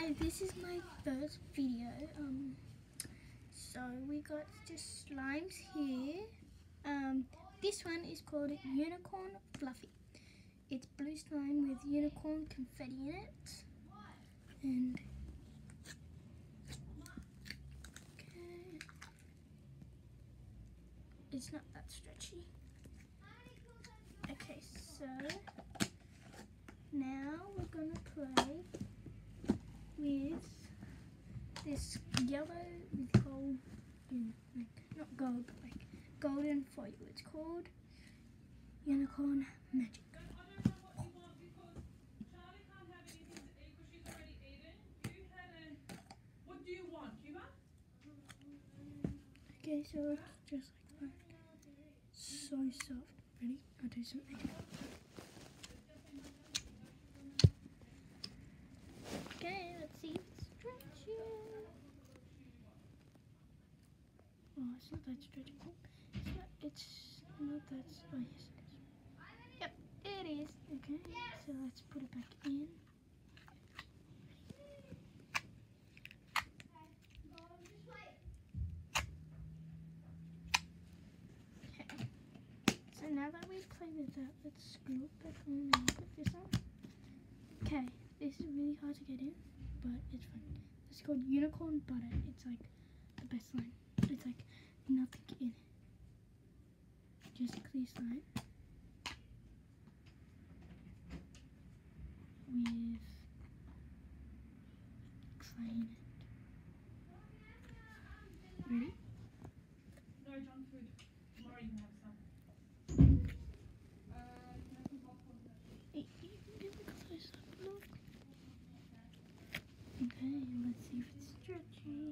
So this is my first video. So we got just slimes here. This one is called Unicorn Fluffy. It's blue slime with unicorn confetti in it. And okay, it's not that stretchy. Okay, so now we're gonna play with this yellow with gold, like not gold, but like golden foil. It's called Unicorn Magic. Okay, so it's just like that. So soft. Ready? I'll do something. Okay, let's see if it's stretchy. Oh, it's not that stretchy. It's not that. Oh, yes, it is. Yep, it is. Okay, so let's put it back in. Okay. So now that we play with that, let's screw it back on and put this on. Okay, this is really hard to get in, but it's fun. It's called Unicorn Butter. It's like the best slime. It's like nothing in it. Just clear slime with clay in it. Ready? No junk food. Tomorrow you can have some. Hey, you can get the close up look. Okay, let's see if it's stretchy.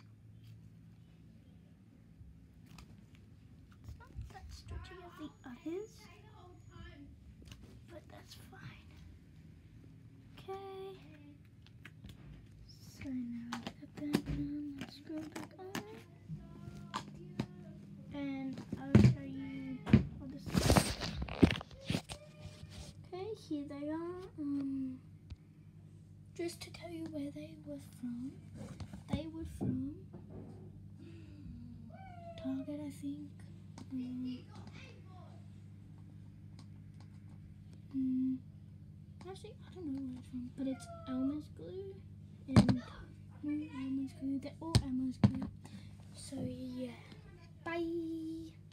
It's not that stretchy as the others, but that's fine. Okay. So now put that on, let's screw it back on. And I'll show you all this stuff. Okay, here they are. Just to tell you where they were from. They were from Target, I think. Actually, I don't know where it's from, but it's Elmer's glue and Elmer's glue. They're all Elmer's glue. So yeah, bye.